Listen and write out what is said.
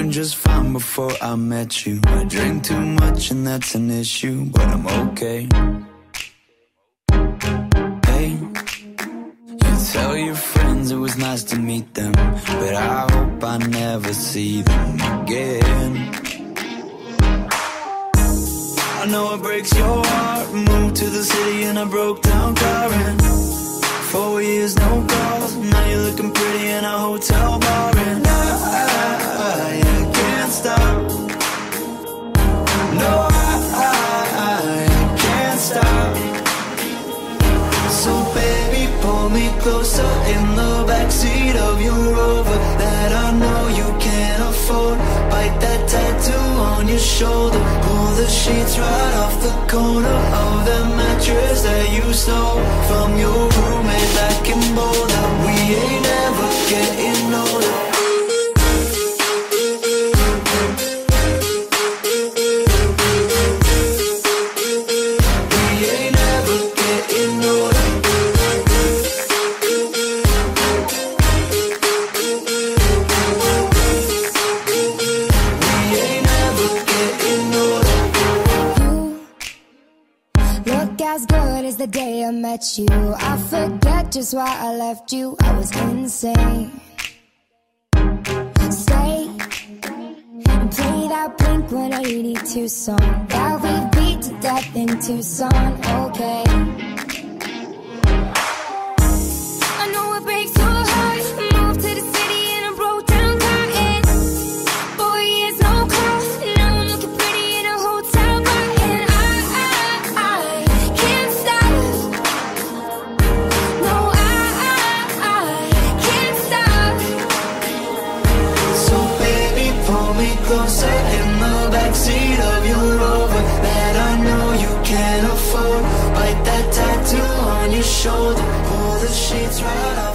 doing just fine before I met you. I drink too much and that's an issue, but I'm okay. Hey, you tell your friends it was nice to meet them, but I hope I never see them again. I know it breaks your heart. Moved to the city in a broke down car, and 4 years no calls. Now you're looking pretty in a hotel bar, and I can't stop. No, I can't stop. So baby, pull me closer in the backseat of your Rover that I know you can't afford. Bite that tattoo on your shoulder. Pull the sheets right off the corner of the mattress that you stole from your roommate back in Boulder. We ain't ever getting older. The day I met you, I forget just why I left you. I was insane. Stay and play that Blink-182 song that we beat to death in Tucson. Okay, I know it breaks your heart. Moved to the city in a broke down car, and 4 years no call. Now I'm looking pretty in a hotel bar, and I can't stop. No, I can't stop. So baby, pull me closer in the backseat of your Rover that I know you can't afford. Bite that tattoo on your shoulder. Pull the sheets right off.